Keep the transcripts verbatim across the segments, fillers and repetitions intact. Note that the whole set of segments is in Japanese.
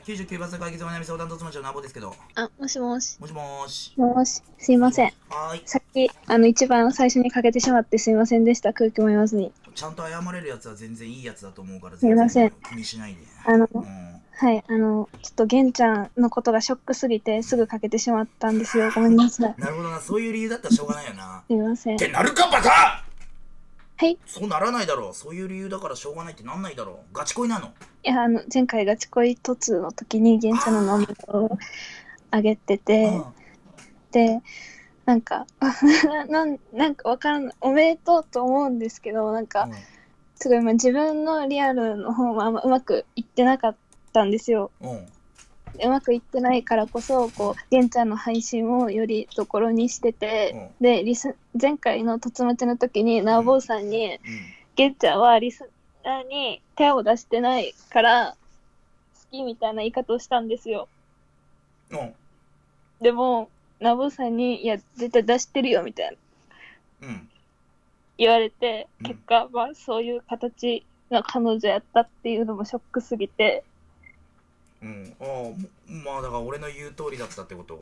きゅうじゅうきゅうばつ解決お悩み相談とつまちのなぼですけど。 あ、もしもし。 もしもーし。 もし、すいません。 はーい。 さっき、あの、一番最初にかけてしまってすいませんでした。空気も言わずに。 ちゃんと謝れるやつは全然いいやつだと思うからすいません。 気にしないで。 あの、 うん、 はい、あの、ちょっと玄ちゃんのことがショックすぎてすぐかけてしまったんですよ。ごめんなさい。 なるほどな、そういう理由だったらしょうがないよな。 すいません。 ってなるかバカ。 はい。 そうならないだろう。そういう理由だからしょうがないってなんないだろう。ガチ恋なの？ いや、あの、前回ガチ恋突の時に玄ちゃんの名前をあげてて、で、なんか、なん、なんかわからない。おめでとうと思うんですけど、なんか、うん、すごい、まあ、自分のリアルの方はあんまうまくいってなかったんですよ。うん、うまくいってないからこそ、こう、玄ちゃんの配信をよりどころにしてて、うん、で、リス、前回の突待ちの時に、なお坊さんに、玄、うん、ちゃんはリスナーに手を出してないから、好きみたいな言い方をしたんですよ。うん、でも、なお坊さんに、いや、絶対出してるよ、みたいな。うん、言われて、結果、うん、まあ、そういう形の彼女やったっていうのもショックすぎて。 うん、ああ、まあ、だから俺の言う通りだったってこと？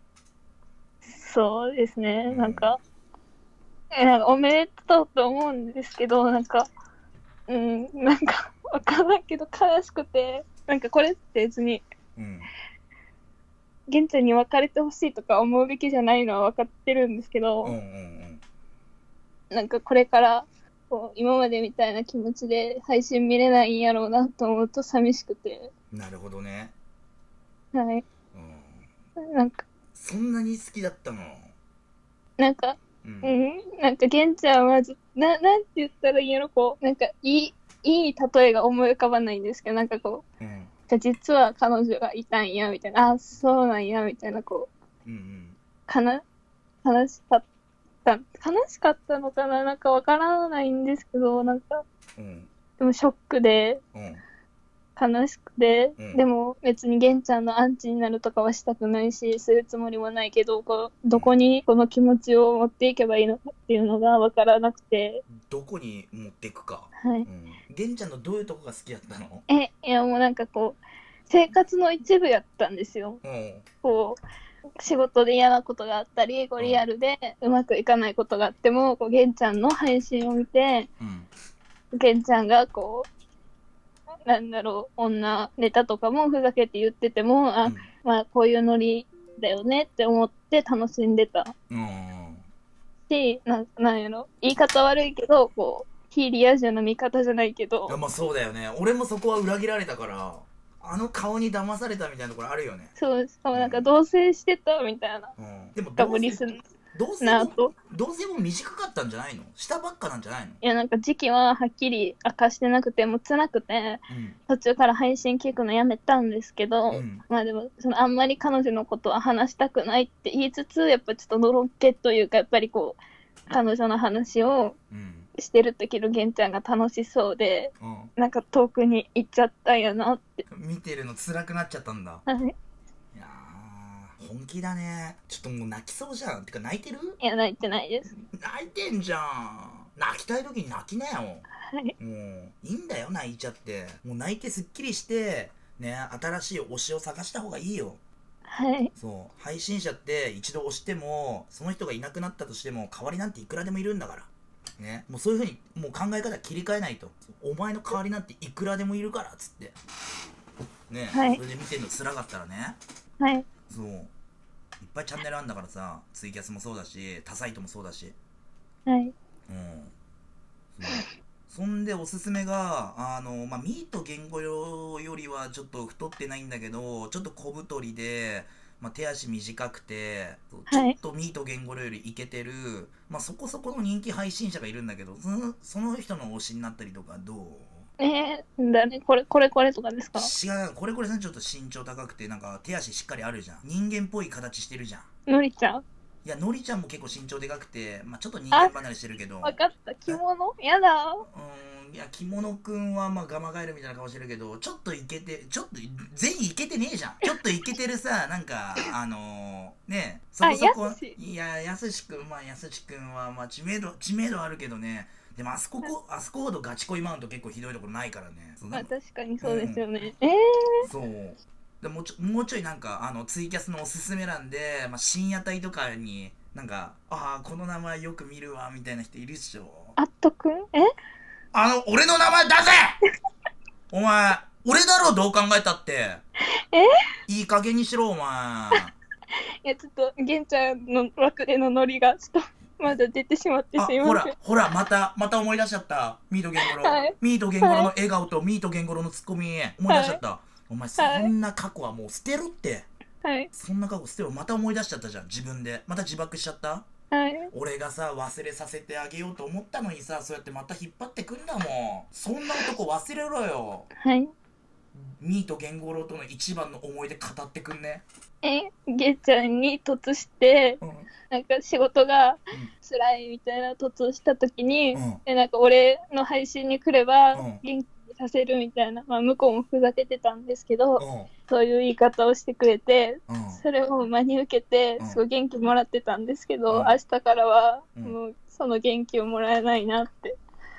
そうですね、うん、なんか、え、なんかおめでとうと思うんですけど、なんか、うん、なんか、わかんないけど悲しくて、なんかこれって別に、うん、玄ちゃんに別れてほしいとか思うべきじゃないのは分かってるんですけど、うんうんうん、なんかこれからこう今までみたいな気持ちで配信見れないんやろうなと思うと寂しくて。 なるほどね。 はい、うん、なんかそんなに好きだったの？ なんか、うん、うん、なんか玄ちゃんはずななんて言ったらいいやろ、こうなんかいいいい例えが思い浮かばないんですけど、なんかこう、うん、実は彼女がいたんやみたいな、あ、そうなんやみたいな、こう、うんうん、かな悲しかった悲しかったのかな、なんかわからないんですけど、なんか、うん、でもショックで、うん、悲しくて、うん、でも別に玄ちゃんのアンチになるとかはしたくないし、するつもりもないけど、こうどこにこの気持ちを持っていけばいいのかっていうのがわからなくて。 どこに持っていくか。 はい。うん、 玄ちゃんのどういうとこが好きだったの？ え、いやもうなんかこう、生活の一部やったんですよ。うん、こう、仕事で嫌なことがあったり、こうリアルでうまくいかないことがあっても、こう玄ちゃんの配信を見て、うん、玄ちゃんがこう、なんだろう、女ネタとかもふざけて言ってても、あ、うん、まあこういうノリだよねって思って楽しんでた。うん、し、な、なんやろ、言い方悪いけど、こう、非リア充の見方じゃないけど。 いや、まあそうだよね。俺もそこは裏切られたから、あの顔に騙されたみたいなところあるよね。 そう、そう、なんか同棲してたみたいな。うん、でも同棲同棲も同棲も短かったんじゃないの？したばっかなんじゃないの？ いや、なんか時期ははっきり明かしてなくて、もう辛くて、うん、途中から配信聞くのやめたんですけど、うん、まあでもそのあんまり彼女のことは話したくないって言いつつ、やっぱちょっとのろけというか、やっぱりこう彼女の話をしてる時の玄ちゃんが楽しそうで、うん、なんか遠くに行っちゃったんやなって。 見てるの辛くなっちゃったんだ。 はい。 いや本気だね。ちょっともう泣きそうじゃん。てか泣いてる？ いや、泣いてないです。 泣いてんじゃん。泣きたい時に泣きなよ。 はい。 もういいんだよ、泣いちゃって。もう泣いてすっきりしてね、新しい推しを探した方がいいよ。 はい。 そう配信者って一度推してもその人がいなくなったとしても代わりなんていくらでもいるんだからね。もうそういう風にもう考え方切り替えないと。お前の代わりなんていくらでもいるからっつってね、はい、それで見てんの辛かったらね。 はい。 そういっぱいチャンネルあんだからさ、ツイキャスもそうだし他サイトもそうだし。 はい。うん。 そ, そんでおすすめがあの、まあ、ミート言語よりはちょっと太ってないんだけど、ちょっと小太りで、まあ、手足短くて、はい、ちょっとミート言語よりイケてる、まあ、そこそこの人気配信者がいるんだけど、その、その人の推しになったりとかどう？ えー、だね、これ、これこれとかですか？ 違う、これこれさんちょっと身長高くて、なんか手足しっかりあるじゃん。人間っぽい形してるじゃん。 のりちゃん？ いや、のりちゃんも結構身長でかくて、まあ、ちょっと人間離れしてるけど。 わかった、着物やだ。 うん、いや、着物くんはまあガマガエルみたいな顔してるけど、ちょっとイケて、ちょっと、全員イケてねえじゃん。ちょっとイケてるさ、なんか、あのー、ね、そこそこ、いや、やすしくん、まあ、やすしくんは、まあ、知名度、知名度あるけどね、 でもあそここあそこほどガチ恋マウント結構ひどいところないからね。 まあ確かにそうですよね、 うん、 ええー、そうでもうちょもうちょいなんかあのツイキャスのおすすめ欄で、まあ、深夜帯とかになんかああこの名前よく見るわみたいな人いるっしょ。 あっとくん、えあの俺の名前出せお前俺だろどう考えたって。 えいい加減にしろお前いやちょっと玄ちゃんの枠でのノリがちょっとまだ出てしまってすいません。 ほらほらまたまた思い出しちゃった。ミートゲンゴロ、はい、ミートゲンゴロの笑顔とミートゲンゴロのツッコミ思い出しちゃった、はい、お前そんな過去はもう捨てろって、はい、そんな過去捨てろ。また思い出しちゃったじゃん自分で。また自爆しちゃった、はい、俺がさ忘れさせてあげようと思ったのにさそうやってまた引っ張ってくんだもん。そんな男忘れろよ。はい、ミートゲンゴロとの一番の思い出語ってくんね。 え玄ちゃんに突して、うん、なんか仕事が辛いみたいな突した時に、うん、でなんか俺の配信に来れば元気にさせるみたいな、まあ、向こうもふざけてたんですけど、うん、そういう言い方をしてくれて、うん、それを真に受けてすごい元気もらってたんですけど、うん、明日からはもうその元気をもらえないなって。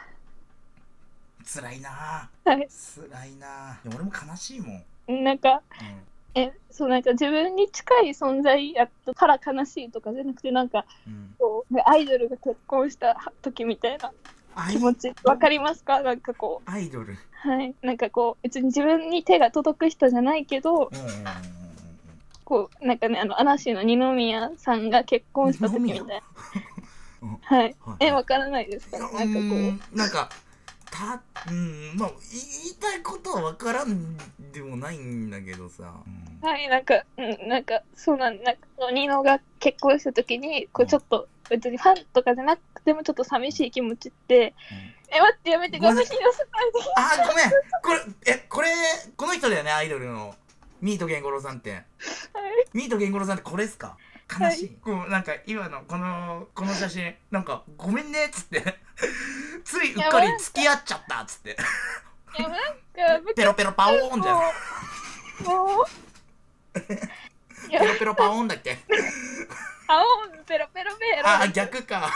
辛いなぁ、はい、辛いなぁ。俺も悲しいもん。なんか、うん、えそうなんか自分に近い存在やったから悲しいとかじゃなくて、なんか、うん、こうアイドルが結婚した時みたいな気持ちわかりますか？なんかこうアイドル、 はい、なんかこう別に自分に手が届く人じゃないけど、こうなんかね、あの嵐の二宮さんが結婚した時みたいなはい、えわからないですか？なんかこうなんかたうんまあ言いたいことは分からんでもないんだけどさ、 うん、はいなんか、うん、なんかそうなんなんかニノが結婚した時にこうちょっと、別にファンとかじゃなくてもちょっと寂しい気持ちって、うん、え待ってやめてごめんなさい。 あごめんこれえこれこの人だよねアイドルのミートゲンゴロウさんって、はい、ミートゲンゴロウさんってこれっすか？悲しい、はい、こうなんか今のこのこの写真なんかごめんねっつってついうっかり付き合っちゃったっつっていやなんかペロペロパオーンじゃんもうペロペロパオーンだっけパオーンペロペロペロあ逆か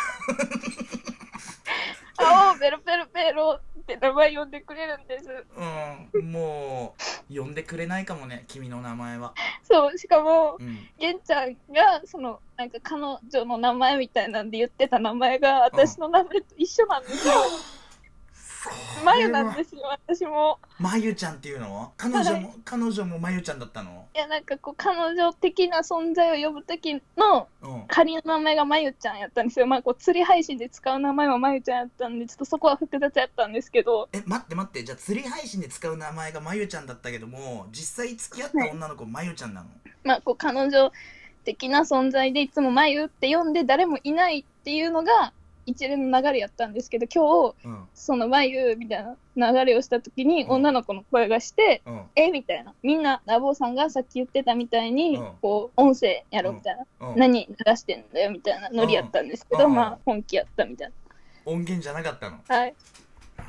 パオーンペロペロペロって名前呼んでくれるんです。 うん、もう呼んでくれないかもね君の名前は。 そうしかも、うん、玄ちゃんがそのなんか彼女の名前みたいなんで言ってた名前が私の名前と一緒なんですよ。まゆなんですよ私も。 まゆちゃんっていうの？彼女も、はい、彼女もまゆちゃんだったの？ いやなんかこう彼女的な存在を呼ぶ時の仮の名前がまゆちゃんやったんですよ。まあこう釣り配信で使う名前はまゆちゃんやったんでちょっとそこは複雑やったんですけど。 え待って待ってじゃあ釣り配信で使う名前がまゆちゃんだったけども実際付き合った女の子まゆちゃんなの？ まあこう彼女的な存在でいつもまゆって呼んで誰もいないっていうのが一連の流れやったんですけど今日、うん、そのまゆみたいな流れをした時に、うん、女の子の声がして、うん、えみたいなみんなラボさんがさっき言ってたみたいに、うん、こう音声やろうみたいな、何流してんだよみたいなノリやったんですけど、まあ本気やったみたいな。 音源じゃなかったの？ はい。 あ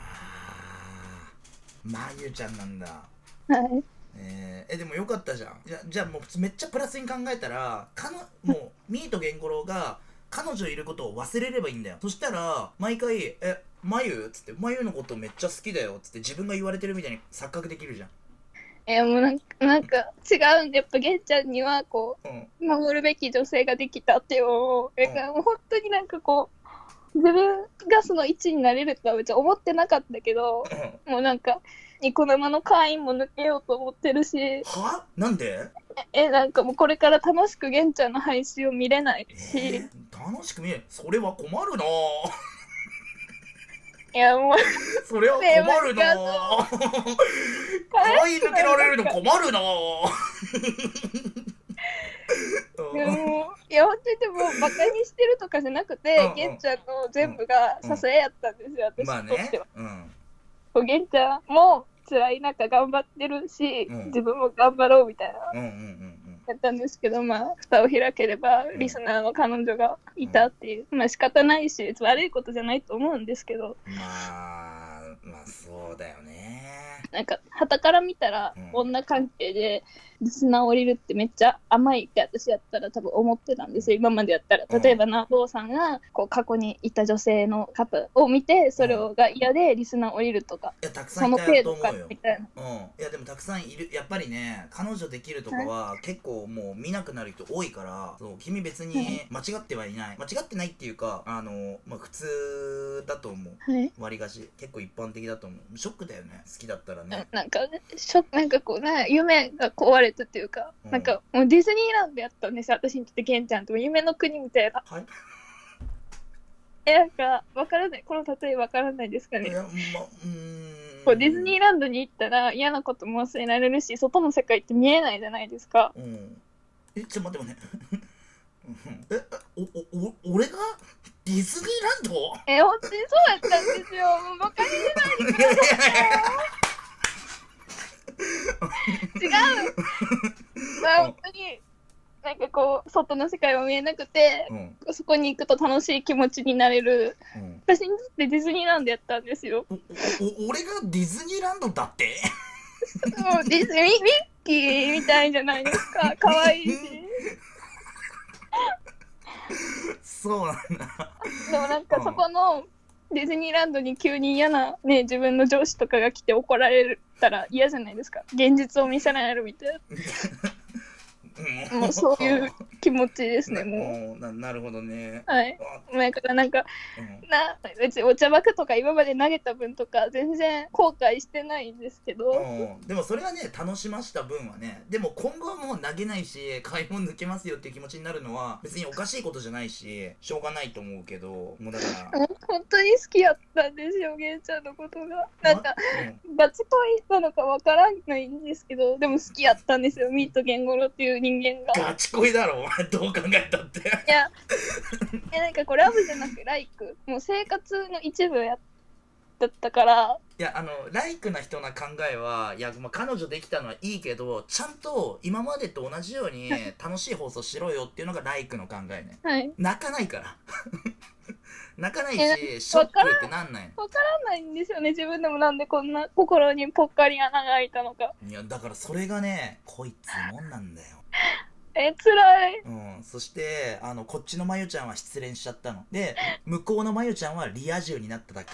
まゆちゃんなんだ。 はいえー、えでもよかったじゃん。じゃじゃあもうめっちゃプラスに考えたらかのもうミートゲンゴロウが彼女いることを忘れればいいんだよ。そしたら毎回「えまゆ?」っつって「まゆのことめっちゃ好きだよ」っつって自分が言われてるみたいに錯覚できるじゃん。 えー、もうなんかなんか違うんでやっぱ玄ちゃんにはこう、うん、守るべき女性ができたっていう思う。だからもう本当になんかこう自分がその位置になれるとは別に思ってなかったけど、うん、もうなんかニコ生の会員も抜けようと思ってるし。 は？なんで？ え、なんかもうこれから楽しく玄ちゃんの配信を見れないし、えー、楽しく見れそれは困るな。 いやもうそれは困るな。会員抜けられるの困るな。 でもいや本当にでもバカにしてるとかじゃなくて玄ちゃんの全部が支えやったんですよ、うん、私にとっては。まあね、うん、玄ちゃんも辛い中頑張ってるし、うん、自分も頑張ろうみたいな、うんうんうんうん、やったんですけど、まあ蓋を開ければリスナーの彼女がいたっていう、うん、まあ仕方ないし悪いことじゃないと思うんですけど、 まあまあそうだよね。 なんか傍から見たら、 うん女関係でリスナー降りるってめっちゃ甘いって私やったら多分思ってたんですよ、今までやったら。例えばな、坊さんがこう過去にいた女性の方を見て、それが嫌でリスナー降りるとか、 いやたくさそんいたの程度かと思うよ。 みたいな。 うん、いやでもたくさんいる。やっぱりね、彼女できるとかは結構もう見なくなる人多いから、そう君別に間違ってはいない、間違ってないっていうか、あのまあ普通だと思う。 はい。 割り菓子結構一般的だと思う。ショックだよね、好きだったらね。 なんか、ショック、なんかこう、な夢が壊れたっていうか、 うんなんかもうディズニーランドやったんですよ、私にとってケンちゃんって夢の国みたいな。 はい。 え、なんか、わからない、この例えわからないですかね。 いや、ま、うーん。 こうディズニーランドに行ったら嫌なことも忘れられるし、外の世界って見えないじゃないですか。 うん。え、ちょっと待って待って。え、お、お、お、俺がディズニーランドえ、本当にそうやったんですよ。もうバカにしないでください。違う。まあ、本当に、なんかこう、外の世界は見えなくて、 うん、 そこに行くと楽しい気持ちになれる。 うん、 私にとってディズニーランドやったんですよ。 お、お、俺がディズニーランドだってもうディズニー、ミッキーみたいじゃないですか。可愛いし。 そうなんだ。 でもなんかそこのディズニーランドに急に嫌なね、自分の上司とかが来て怒られたら嫌じゃないですか。現実を見せられるみたいな。もうそういう気持ちですね、もう。な、なるほどね。 う。はい。だからなんか、 うん、 な、別にお茶爆とか今まで投げた分とか全然後悔してないんですけど。 うん、でもそれはね、楽しました分はね、でも今後はもう投げないし、買い物抜けますよっていう気持ちになるのは別におかしいことじゃないし、しょうがないと思うけど、もうだから。 本当に好きやったんですよ、ゲンちゃんのことが。なんか、 うん、 バチ恋なのかわからないんですけど、でも好きやったんですよ、ミートゲンゴロっていう人間が。 ガチ恋だろ、お前どう考えたって。 いや、いやなんかこれラブじゃなくライク、もう生活の一部やだったから。 いや、あのライクな人な考えは、いや、まあ、彼女できたのはいいけど、ちゃんと今までと同じように楽しい放送しろよっていうのがライクの考えね。 はい。 泣かないから泣かないし、ショックってなんないの。 わからないんですよね、自分でも。なんでこんな心にぽっかり穴が開いたのか。 いや、だからそれがね、こいつもんなんだよ。 え、辛い。 うん、そしてあのこっちのまゆちゃんは失恋しちゃったので、向こうのまゆちゃんはリア充になっただけ。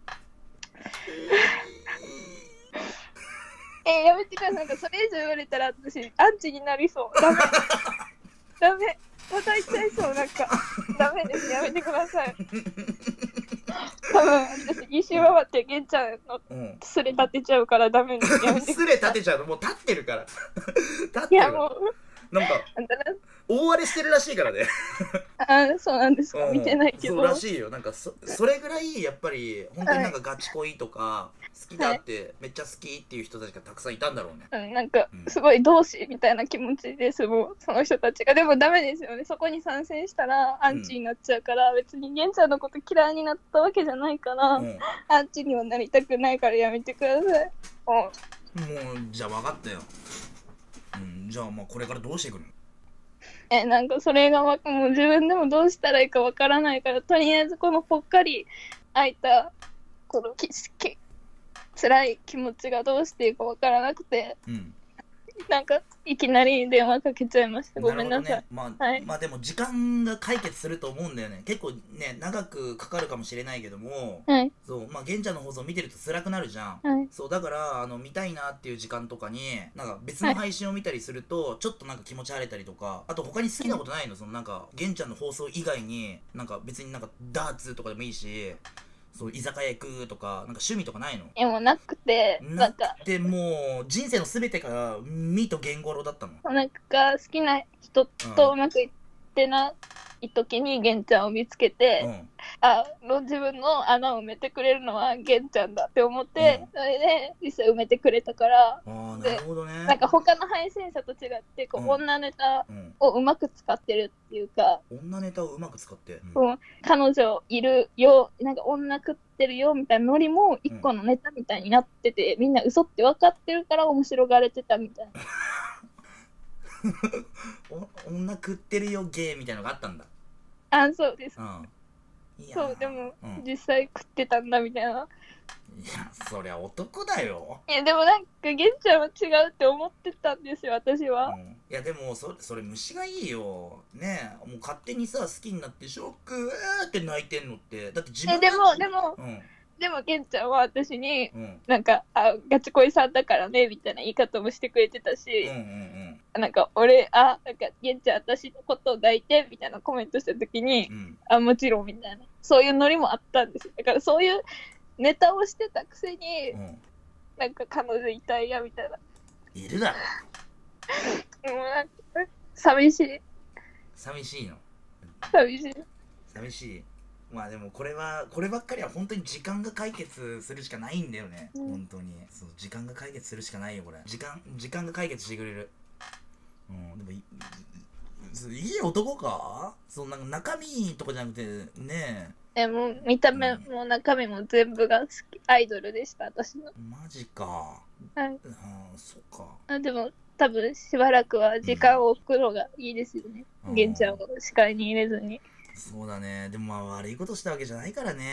え、やめてください。なんかそれ以上言われたら私アンチになりそう。ダメ。ダメ。叩いちゃいそう。なんかダメです。やめてください。多分私一周回ってゲンちゃんのすれ立てちゃうからダメです。やめてください。 すれ立てちゃうのもう立ってるから立ってるから。 いやもうなんか大荒れしてるらしいからね。 あ、そうなんですか。見てないけど。 そうらしいよ。なんか そ, それぐらいやっぱり本当になんかガチ恋とか好きだって、はい、めっちゃ好きっていう人たちがたくさんいたんだろうね。 うん、なんかすごい同志みたいな気持ちです、もうその人たちが。でもダメですよね。そこに参戦したらアンチになっちゃうから、うん、別にゲンちゃんのこと嫌いになったわけじゃないから、うん、アンチにはなりたくないからやめてください。 もうじゃあ分かったよ。うん、じゃあまあこれからどうしていくの？ え、なんかそれがわもう自分でもどうしたらいいかわからないから、とりあえずこのぽっかり開いたこのきき辛い気持ちがどうしていいかわからなくて、うん、なんかいきなり電話かけちゃいました。ごめんなさい。 ね、まあ、はい、まあでも時間が解決すると思うんだよね。結構ね長くかかるかもしれないけども、はい、そうまあ玄ちゃんの放送見てると辛くなるじゃん。はい、そうだからあの見たいなっていう時間とかになんか別の配信を見たりすると、はい、ちょっとなんか気持ち晴れたりとか、あと他に好きなことないの？そのなんか玄ちゃんの放送以外になんか別になんかダーツとかでもいいし。そう居酒屋行くとかなんか趣味とかないの？ え、もうなくて、 なくてもう人生のすべてがミとゲンゴロだったの。 なんか好きな人とうまくいってない時にゲンちゃんを見つけて、うん、あの自分の穴を埋めてくれるのはゲンちゃんだって思って、うん、それで実際埋めてくれたから。 あ、なるほどね。 なんか他の配信者と違ってこう、うん、女ネタをうまく使ってるっていうか、 うん、女ネタをうまく使って、 うん、彼女いるよ、なんか女食ってるよみたいなノリも一個のネタみたいになってて、うん、みんな嘘って分かってるから面白がれてたみたいな。 女食ってるよゲーみたいなのがあったんだ。 あ、そうです。 うん、 そうでも、うん、実際食ってたんだみたいないやそりゃ男だよ。 いやでもなんか玄ちゃんは違うって思ってたんですよ私は、 うん、いやでもそそれ虫がいいよねえ。もう勝手にさ好きになってショックーって泣いてんのって、だって自分えでもでも、 うん、 でも玄ちゃんは私に、 うん、 なんかあガチ恋さんだからねみたいな言い方もしてくれてたし、 うんうんなんか俺あなんか玄ちゃん私のことを抱いてみたいなコメントした時に、 うん、 あもちろんみたいなそういうノリもあったんですよ。だからそういうネタをしてたくせに、 うん、 なんか彼女いたいやみたいな。 いるだろ。 もうなんか寂しい寂しいの。 寂しい寂しい。まあでもこれはこればっかりは本当に時間が解決するしかないんだよね、うん、本当にそう時間が解決するしかないよこれ。時間時間が解決してくれる。うんでもいいい男か。そうなんか中身とかじゃなくてねえ。えもう見た目も中身も全部が好きアイドルでした私の。 マジか。 はい。 あそっか。 あでも多分しばらくは時間を置くのがいいですよね。玄、うん、ちゃんを視界に入れずに。 そうだね。でもまあ悪いことしたわけじゃないからね。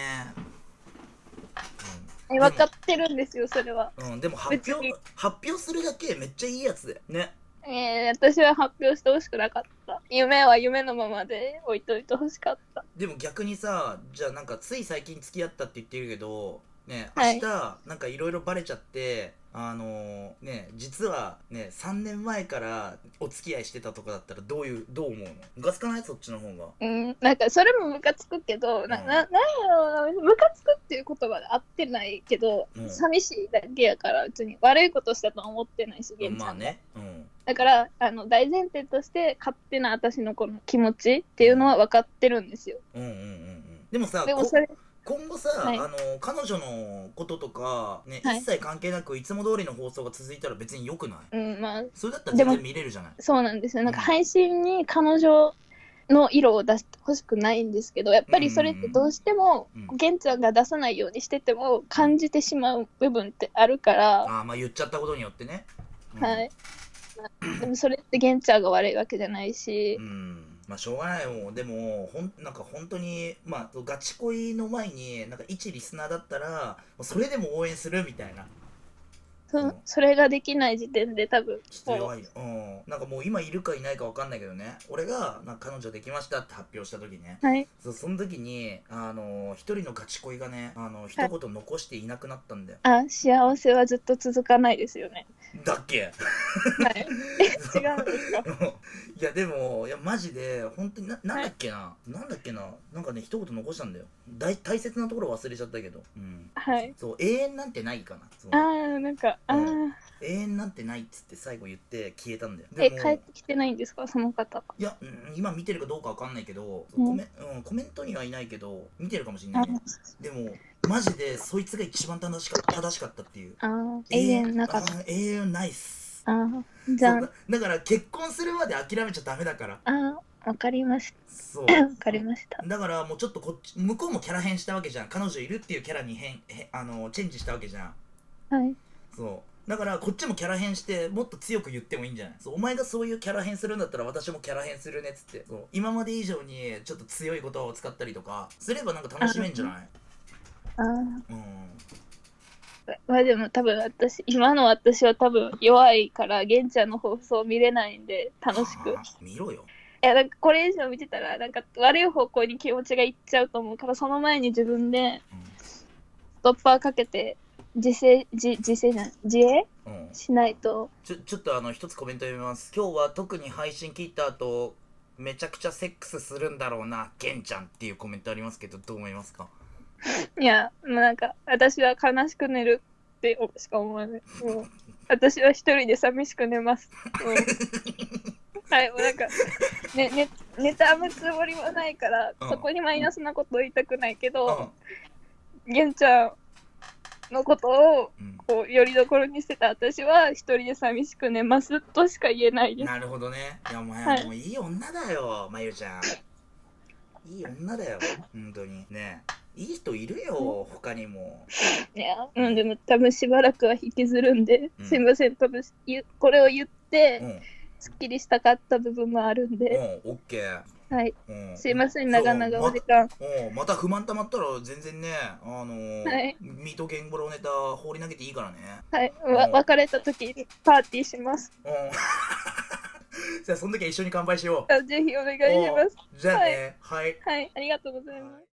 うん、え分かってるんですよそれは。 うん、でも発表発表するだけめっちゃいいやつだよね。 えー、私は発表してほしくなかった。夢は夢のままで置いといてほしかった。 でも逆にさ、じゃあなんかつい最近付き合ったって言ってるけどね、明日、はい、なんかいろいろバレちゃってあのー、ね実はねさんねんまえからお付き合いしてたとかだったらどういうどう思うの？ムカつかない？そっちの方が。 うんなんかそれもムカつくけど、うん、なななんやろうムカつくっていう言葉で合ってないけど、うん、寂しいだけやから別に悪いことしたとは思ってないし玄ちゃんが、まあねうん、だからあの大前提として勝手な私のこの気持ちっていうのは分かってるんですよ。 うんうんうんうん。でもさでもそれ今後さ、はい、あの彼女のこととか、ねはい、一切関係なくいつも通りの放送が続いたら別によくない？うんまあ、それだったら全然見れるじゃない。 そうなんですよ。なんか配信に彼女の色を出してほしくないんですけどやっぱりそれってどうしても玄ちゃんが出さないようにしてても感じてしまう部分ってあるから、 あまあ言っちゃったことによってね、 うん、はい、まあ、でもそれって玄ちゃんが悪いわけじゃないし、 うんまあしょうがないもん。でもほんなんか本当にまあガチ恋の前になんか一リスナーだったらそれでも応援するみたいな、 そ, うん、それができない時点で多分ちょっと弱いよ。うんなんかもう今いるかいないか分かんないけどね、俺がなんか彼女できましたって発表した時ね、はい、そ, その時にあの一人のガチ恋がねあの一言残していなくなったんだよ。 あ幸せはずっと続かないですよね。 だっけ？はい。 違うんですか？ いやでもいやマジで本当にななんだっけな、はい、なんだっけななんかね一言残したんだよ。大大切なところ忘れちゃったけど、うん、はいそう永遠なんてないかな。そうあーなんかあ、うん、 永遠なんてないっつって最後言って消えたんだよ。 え帰ってきてないんですかその方？ いや、うん、今見てるかどうかわかんないけど、うんコメうん、コメントにはいないけど見てるかもしれないね。でもマジでそいつが一番正しかった正しかったっていう。 あ永遠なかった。 永遠ないっす。 あじゃあだ, だから結婚するまで諦めちゃダメだから。 あわかりました。 そうわかりました。 だからもうちょっとこっち向こうもキャラ変したわけじゃん。彼女いるっていうキャラに変あのチェンジしたわけじゃん。 はいそうだからこっちもキャラ変してもっと強く言ってもいいんじゃない？そうお前がそういうキャラ変するんだったら私もキャラ変するねっつってそう今まで以上にちょっと強い言葉を使ったりとかすればなんか楽しめんじゃない？ ああうんまあでも多分私今の私は多分弱いから玄ちゃんの放送見れないんで楽しく見ろよ。 いやなんかこれ以上見てたらなんか悪い方向に気持ちがいっちゃうと思うからその前に自分でストッパーかけて自制自自制じゃない自衛、うん、しないと。 ちょちょっとあの一つコメント読みます。今日は特に配信聞いた後めちゃくちゃセックスするんだろうな玄ちゃんっていうコメントありますけどどう思いますか？ いやもうなんか私は悲しく寝るってしか思わない。もう私は一人で寂しく寝ます。はいもうなんか、ねね、寝たむつもりもないから、うん、そこにマイナスなことを言いたくないけど玄ちゃんのことをこうよりどころにしてた私は一人で寂しく寝ますとしか言えないです。 なるほどね。いやお前はもういい女だよ、まゆちゃん。いい女だよ本当にね。いい人いるよ他にも。 いやうんでも多分しばらくは引きずるんで、うん、すいません多分これを言って、うん、すっきりしたかった部分もあるんで。 うんオッケー。 はい。 うん、 すいません、長々お時間。 ま、また不満たまったら全然ね、あのーはい、 ミートゲンゴロウネタ放り投げていいからね。 はい、わ別れた時にパーティーします。 うんじゃあその時は一緒に乾杯しよあ、ぜひお願いします。 う。じゃあね、はい、 はい、はい、ありがとうございます。